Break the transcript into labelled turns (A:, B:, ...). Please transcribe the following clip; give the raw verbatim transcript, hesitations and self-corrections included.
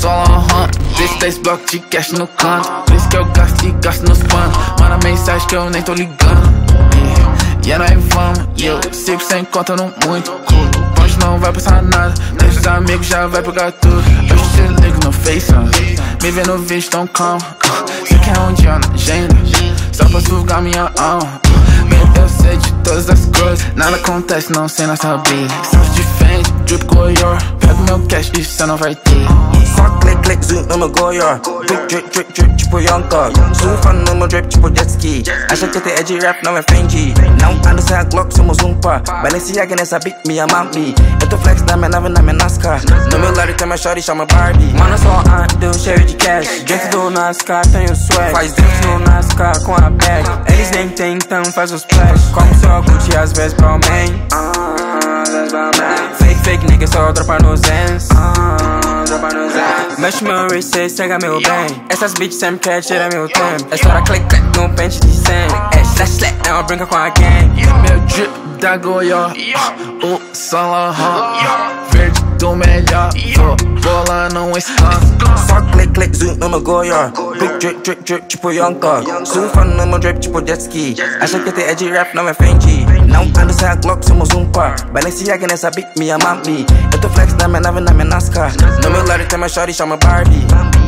A: solo aham. Deixa dez blocos de cash no canto. Por isso que eu gasto e gasto nos panos. Manda mensagem que eu nem tô ligando. E yeah, nós vamos, e eu sigo sem conta no muito curto. Hoje não vai passar nada, deixa os amigos já vai pegar tudo. Hoje te ligo no Face, uh. me vê no vídeo tão calmo. uh. Cê quer um dia na agenda, só pra sugar minha alma. uh. Eu sei de todas as coisas, nada acontece não sem nossa vida. Só de frente, drip Goior, pego meu cash e cê não vai ter.
B: Só click, click, zoom no meu Goior. Drip, drip, drip, drip, tipo Young Thug. Surfando no meu drip, tipo jet ski. Acha que é de rap, não é Fendi. Não ando sem a Glock, somos um par. Balenciaga nessa beat, me ama me. Eu tô flex na minha nave, na minha NASCAR. No meu lado tem uma shorty, chama Barbie. Mano, só ando cheio de cash. Dentro do NASCAR tenho swag. Faz dentro no NASCAR com a bag. Eles nem tentam, faz os splash. Como só Gucci, às vezes pra man. Fake, fake nigga, só dropa nos ends. Mexe meu wrist, cega meu bem. Essas bitches sempre quer tirar meu tempo. É só dar click, click no pente de cem. É slash, slash, é uma brinca com a gang.
A: Meu drip da Goior, o solo aham. Verde do melhor, vou bolando um skunk.
B: Só click, click, zoom no meu Goior. Drip, drip, drip, drip, tipo Young Thug. Surfando no meu drip, tipo jet ski. Acha que é de rap, não é Fendi. Não ando sem a Glock, somos um par. Balenciaga nessa beat, me ama me. Eu tô flex na minha nave, na minha NASCAR. No meu lado tem uma shorty, chama Barbie.